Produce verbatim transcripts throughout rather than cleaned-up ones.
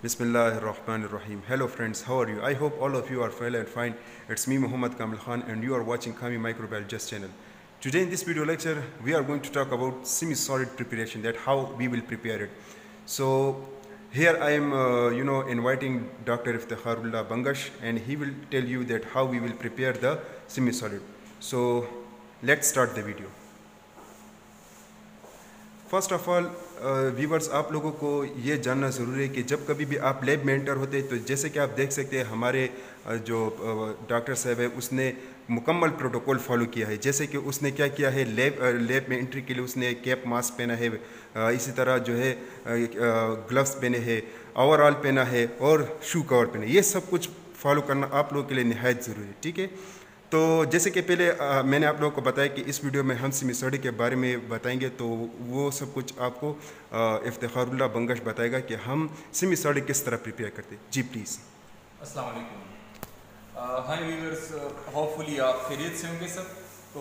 Bismillahirrahmanirrahim. Hello friends, how are you? I hope all of you are well and fine. It's me Muhammad Kamil Khan and you are watching Kami Microbiologist channel. Today in this video lecture we are going to talk about semi-solid preparation, that how we will prepare it. So here I am uh, you know inviting Doctor Iftikharullah Bangash, and he will tell you that how we will prepare the semi-solid. So let's start the video. First of all viewers, आप लोगों को ये जानना ज़रूरी है कि जब कभी भी आप लैब में एंटर होते हैं तो जैसे कि आप देख सकते हैं हमारे uh, जो डॉक्टर uh, साहब है उसने मुकम्मल प्रोटोकॉल फॉलो किया है। जैसे कि उसने क्या किया है, लैब लैब uh, में एंट्री के लिए उसने कैप मास्क पहना है, uh, इसी तरह जो है ग्लव्स uh, पहने हैं, ओवरऑल पहना है और शू कवर पहने। ये सब कुछ फॉलो करना आप लोगों के लिए निहायत ज़रूरी है, ठीक है। तो जैसे कि पहले आ, मैंने आप लोगों को बताया कि इस वीडियो में हम सेमी-सॉलिड के बारे में बताएंगे, तो वो सब कुछ आपको इफ्तिखारुल्लाह बंगश बताएगा कि हम सेमी-सॉलिड किस तरह प्रिपेयर करते हैं। जी प्लीज़। अस्सलाम वालेकुम। हाय व्यूअर्स, होपफुली आप खैरियत से होंगे सब। तो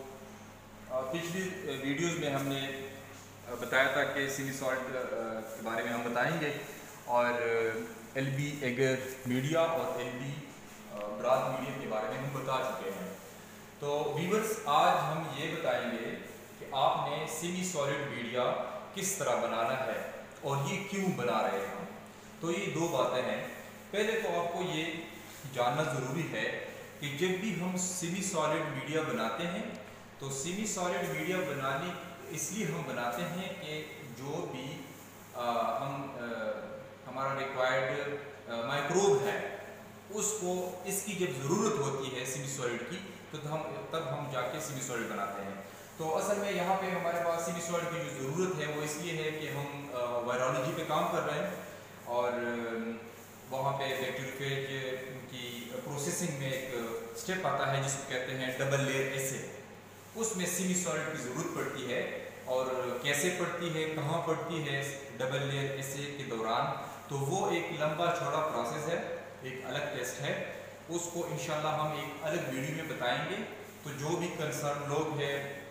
पिछली वीडियोस में हमने बताया था कि सेमी-सॉलिड के बारे में हम बताएंगे और एल बी एगर मीडिया और एल बी ब्रॉड मीडियम के बारे में हम बता चुके हैं। तो व्यूअर्स, आज हम ये बताएंगे कि आपने सेमी सॉलिड मीडिया किस तरह बनाना है और ये क्यों बना रहे हैं हम। तो ये दो बातें हैं। पहले तो आपको ये जानना ज़रूरी है कि जब भी हम सेमी सॉलिड मीडिया बनाते हैं तो सेमी सॉलिड मीडिया बनाने इसलिए हम बनाते हैं कि जो भी आ, हम आ, हमारा रिक्वायर्ड माइक्रोब है उसको इसकी जब ज़रूरत होती है सेमी सॉलिड की, तो हम तब हम जाके सेमी सॉलिड बनाते हैं। तो असल में यहाँ पे हमारे पास सेमी सॉलिड की जो ज़रूरत है वो इसलिए है कि हम वायरोलॉजी पे काम कर रहे हैं और वहाँ पे बैक्टीरियोफेज की प्रोसेसिंग में एक स्टेप आता है जिसको कहते हैं डबल लेयर एसे। उसमें सेमी सॉलिड की ज़रूरत पड़ती है और कैसे पड़ती है, कहाँ पड़ती है डबल लेयर एसे के दौरान, तो वो एक लंबा चौड़ा प्रोसेस है, एक अलग टेस्ट है। उसको इंशाल्लाह हम एक अलग वीडियो में बताएंगे। तो जो भी कंसर्न लोग हैं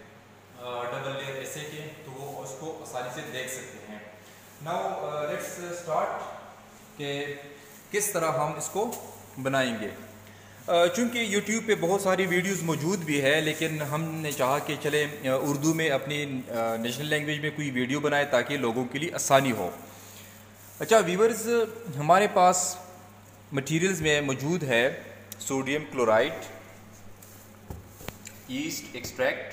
डबल लेयर एसे के, तो वो उसको आसानी से देख सकते हैं। नाउ लेट्स स्टार्ट कि किस तरह हम इसको बनाएंगे। uh, चूँकि यूट्यूब पे बहुत सारी वीडियोस मौजूद भी है, लेकिन हमने चाहा कि चले उर्दू में अपनी नेशनल लैंग्वेज में कोई वीडियो बनाए ताकि लोगों के लिए आसानी हो। अच्छा व्यूअर्स, हमारे पास मटेरियल्स में मौजूद है sodium chloride, yeast extract,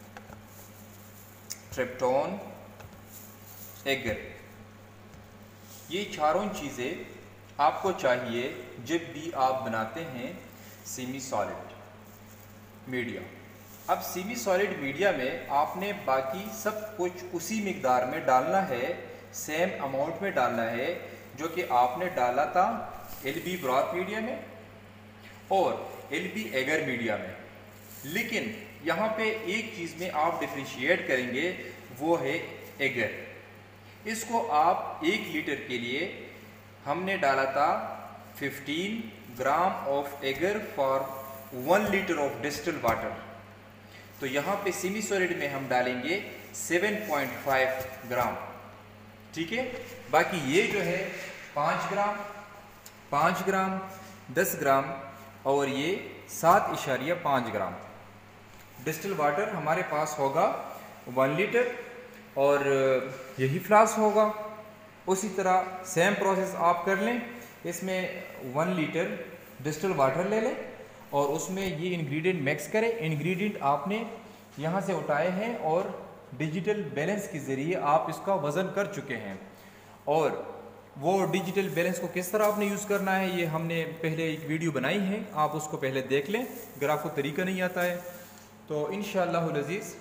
tryptone, agar. ये चारों चीज़ें आपको चाहिए जब भी आप बनाते हैं सेमी सॉलिड मीडिया। अब सेमी सॉलिड मीडिया में आपने बाकी सब कुछ उसी मिकदार में डालना है, सेम अमाउंट में डालना है जो कि आपने डाला था एल बी ब्रॉड मीडिया में और एल बी एगर मीडिया में। लेकिन यहाँ पे एक चीज़ में आप डिफ्रेंशिएट करेंगे, वो है एगर। इसको आप एक लीटर के लिए हमने डाला था पंद्रह gram of agar for one litre of distilled water. तो यहाँ पे सेमी सॉलिड में हम डालेंगे सात पॉइंट पाँच ग्राम, ठीक है। बाकी ये जो है पाँच ग्राम, पाँच ग्राम, दस ग्राम और ये सात इशारिया पाँच ग्राम डिस्टिल वाटर हमारे पास होगा वन लीटर और यही फ्लास्क होगा। उसी तरह सेम प्रोसेस आप कर लें, इसमें वन लीटर डिस्टिल वाटर ले लें और उसमें ये इंग्रेडिएंट मिक्स करें। इंग्रेडिएंट आपने यहाँ से उठाए हैं और डिजिटल बैलेंस के ज़रिए आप इसका वज़न कर चुके हैं। और वो डिजिटल बैलेंस को किस तरह आपने यूज़ करना है ये हमने पहले एक वीडियो बनाई है, आप उसको पहले देख लें अगर आपको तरीका नहीं आता है तो इंशाअल्लाह अज़ीज़।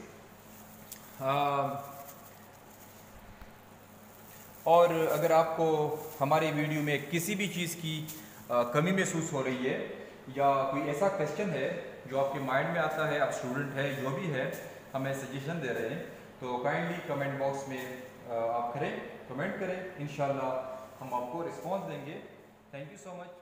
और अगर आपको हमारी वीडियो में किसी भी चीज़ की आ, कमी महसूस हो रही है या कोई ऐसा क्वेश्चन है जो आपके माइंड में आता है, आप स्टूडेंट है, जो भी है हमें सजेशन दे रहे हैं, तो काइंडली कमेंट बॉक्स में आ, आप करें, कमेंट करें, इंशाअल्लाह हम आपको रिस्पॉन्स देंगे। Thank you so much.